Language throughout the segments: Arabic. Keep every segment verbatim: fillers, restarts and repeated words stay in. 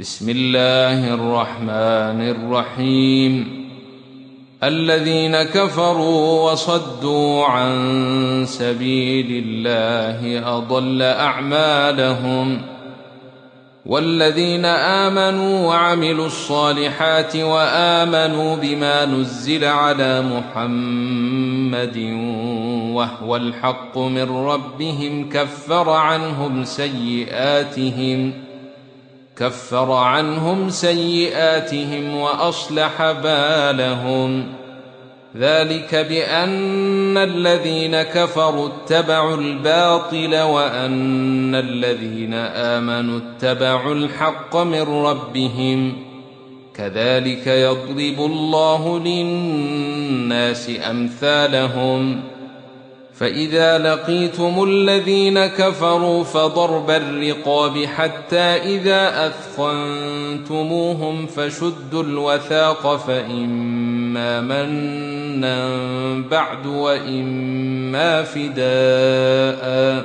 بسم الله الرحمن الرحيم. الذين كفروا وصدوا عن سبيل الله أضل أعمالهم، والذين آمنوا وعملوا الصالحات وآمنوا بما نزل على محمد وهو الحق من ربهم كفر عنهم سيئاتهم كفر عنهم سيئاتهم وأصلح بالهم. ذلك بأن الذين كفروا اتبعوا الباطل وأن الذين آمنوا اتبعوا الحق من ربهم. كذلك يضرب الله للناس أمثالهم. فإذا لقيتم الذين كفروا فضرب الرقاب حتى إذا أثخنتموهم فشدوا الوثاق فإما منا بعد وإما فداء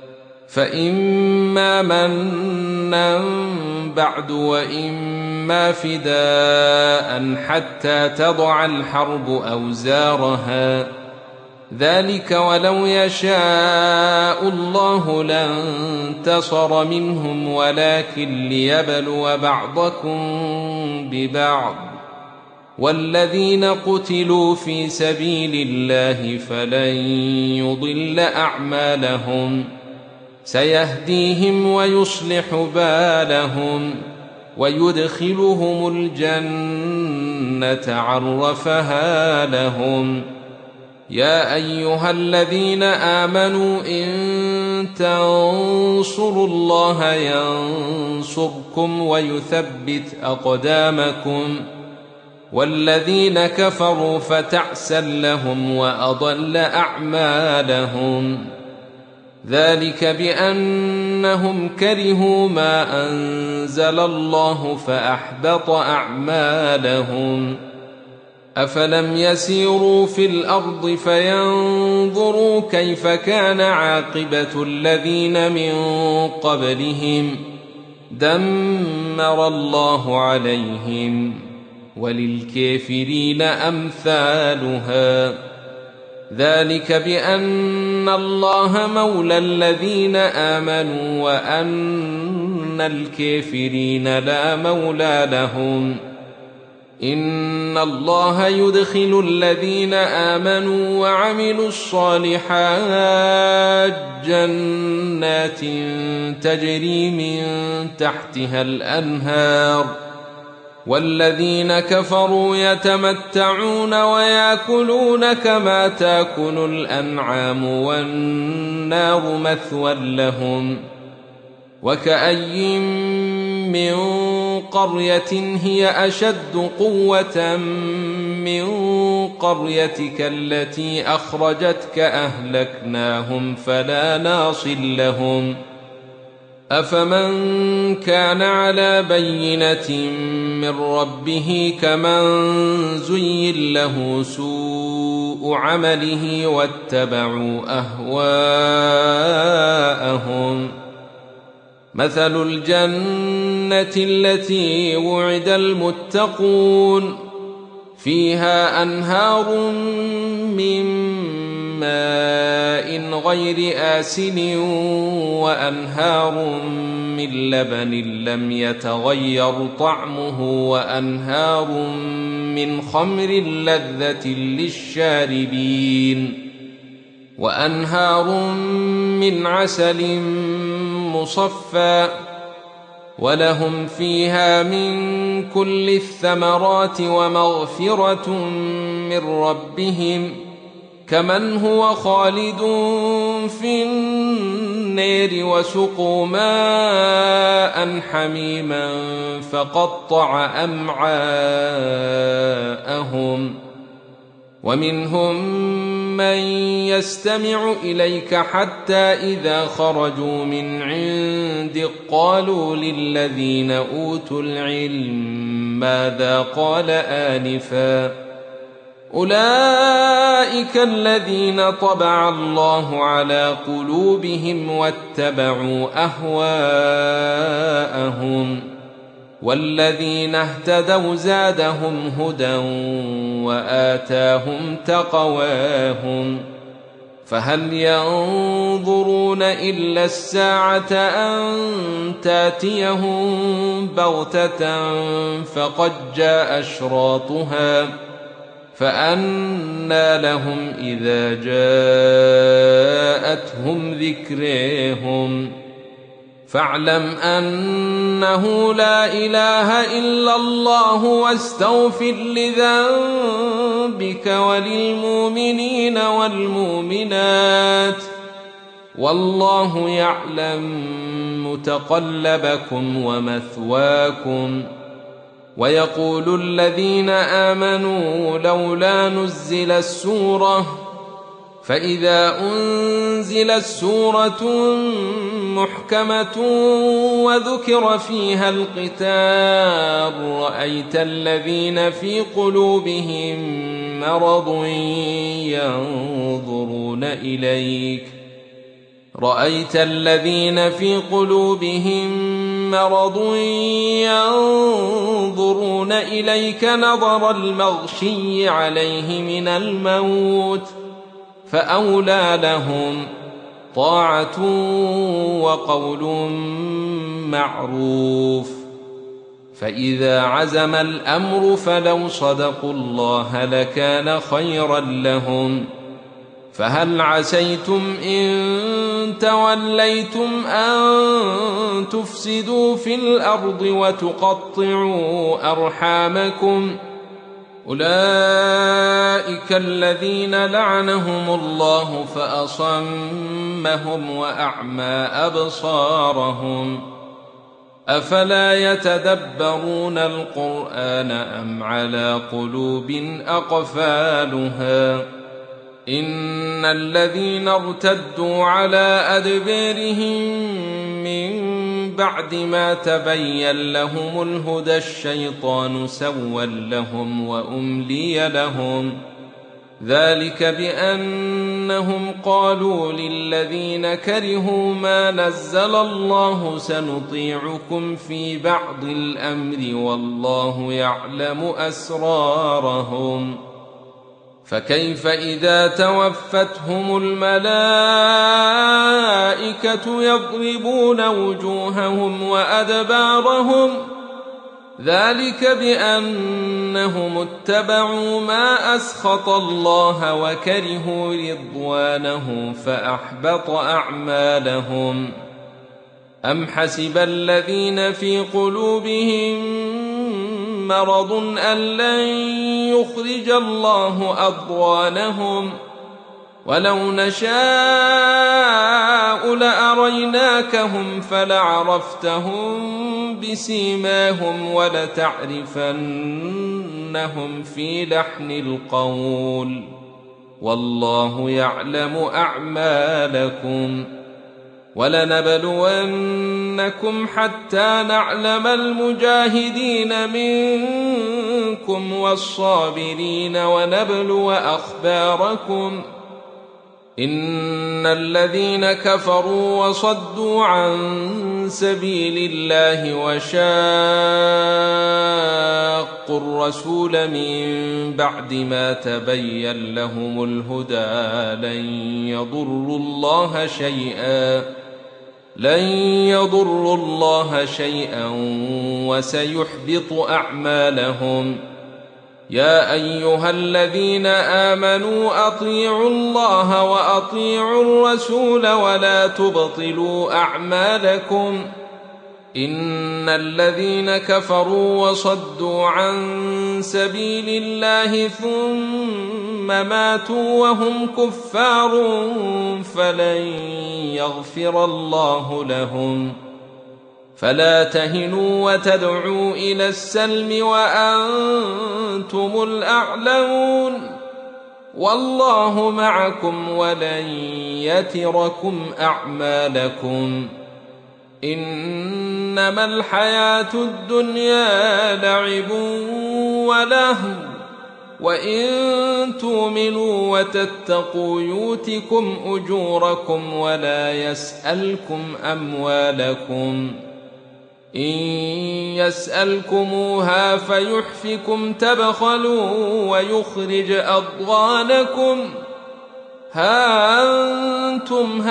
فإما منا بعد وإما فداء حتى تضع الحرب أوزارها. ذلك ولو يشاء الله لانتصر منهم ولكن ليبلو بعضكم ببعض. والذين قتلوا في سبيل الله فلن يضل أعمالهم، سيهديهم ويصلح بالهم ويدخلهم الجنة عرفها لهم. يا أيها الذين آمنوا إن تنصروا الله ينصركم ويثبت أقدامكم. والذين كفروا فتعسا لهم وأضل أعمالهم. ذلك بأنهم كرهوا ما أنزل الله فأحبط أعمالهم. أفلم يسيروا في الأرض فينظروا كيف كان عاقبة الذين من قبلهم دمر الله عليهم وللكافرين أمثالها. ذلك بأن الله مولى الذين آمنوا وأن الكافرين لا مولى لهم. إن الله يدخل الذين آمنوا وعملوا الصالحات جنات تجري من تحتها الأنهار، والذين كفروا يتمتعون ويأكلون كما تأكل الأنعام والنار مثوى لهم. وكأي من قرية هي أشد قوة من قريتك التي أخرجتك أهلكناهم فلا ناصر لهم. أفمن كان على بينة من ربه كمن زين له سوء عمله واتبعوا أهواءهم. مثل الجنة التي وعد المتقون فيها أنهار من ماء غير آسن وأنهار من لبن لم يتغير طعمه وأنهار من خمر لذة للشاربين وأنهار من عسل مصفى ولهم فيها من كل الثمرات ومغفرة من ربهم كمن هو خالد في النار وسقوا ماء حميما فقطع أمعاءهم. ومنهم من يستمع إليك حتى إذا خرجوا من عندك قالوا للذين أوتوا العلم ماذا قال آنفا أولئك الذين طبع الله على قلوبهم واتبعوا أهواءهم والذين اهتدوا زادهم هدى وآتاهم تقواهم فهل ينظرون إلا الساعة أن تاتيهم بغتة فقد جاء أشراطها فأنى لهم إذا جاءتهم ذكرهم فاعلم أنه لا إله إلا الله واستغفر لذنبك وللمؤمنين والمؤمنات والله يعلم متقلبكم ومثواكم. ويقول الذين آمنوا لولا نزلت سورة فإذا أنزلت سورة محكمة وذكر فيها القتال رأيت الذين في قلوبهم مرض ينظرون إليك رأيت الذين في قلوبهم مرض ينظرون إليك نظر المغشي عليه من الموت فأولى لهم طاعة وقول معروف. فإذا عزم الأمر فلو صدقوا الله لكان خيرا لهم. فهل عسيتم إن توليتم أن تفسدوا في الأرض وتقطعوا أرحامكم أولئك الذين لعنهم الله فأصمهم وأعمى أبصارهم أفلا يتدبرون القرآن أم على قلوب أقفالها إن الذين ارتدوا على أدبارهم من بعد ما تبين لهم الهدى الشيطان سول لهم وأملي لهم ذلك بأنهم قالوا للذين كرهوا ما نزل الله سنطيعكم في بعض الأمر والله يعلم أسرارهم فكيف إذا توفتهم الملائكة يضربون وجوههم وأدبارهم ذلك بأنهم اتبعوا ما أسخط الله وكرهوا رضوانه فأحبط أعمالهم. أم حسب الذين في قلوبهم مرض أن لن يخرج الله أضغانهم ولو نشاء لأريناكهم فلعرفتهم بسيماهم ولتعرفنهم في لحن القول والله يعلم أعمالكم. ولنبلونكم حتى نعلم المجاهدين منكم والصابرين ونبلو أخباركم إن الذين كفروا وصدوا عن سبيل الله وشاقوا الرسول من بعد ما تبين لهم الهدى لن يضروا الله شيئا لن يضروا الله شيئا وسيحبط أعمالهم. يا أيها الذين آمنوا أطيعوا الله وأطيعوا الرسول ولا تبطلوا أعمالكم إن الذين كفروا وصدوا عن سبيل الله ثم ماتوا وهم كفار فلن يغفر الله لهم. فلا تهنوا وتدعوا إلى السلم وأنتم الأعلون والله معكم ولن يتركم أعمالكم. إنما الحياة الدنيا لعب ولهو وإن تؤمنوا وتتقوا يؤتكم أجوركم ولا يسألكم أموالكم إن يسألكموها فيحفكم تبخلوا ويخرج أضغانكم ها أنتم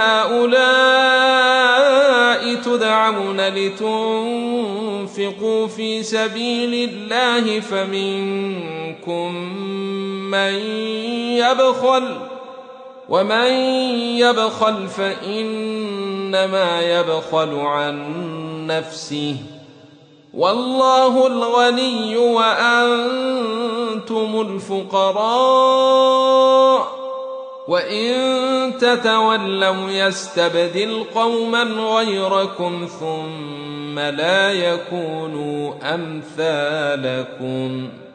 هؤلاء تدعون لتنفقوا في سبيل الله فمنكم من يبخل ومن يبخل فإنما يبخل عن نفسه والله الغني وأنتم الفقراء وإن تتولوا يستبدل قوما غيركم ثم لا يكونوا أمثالكم.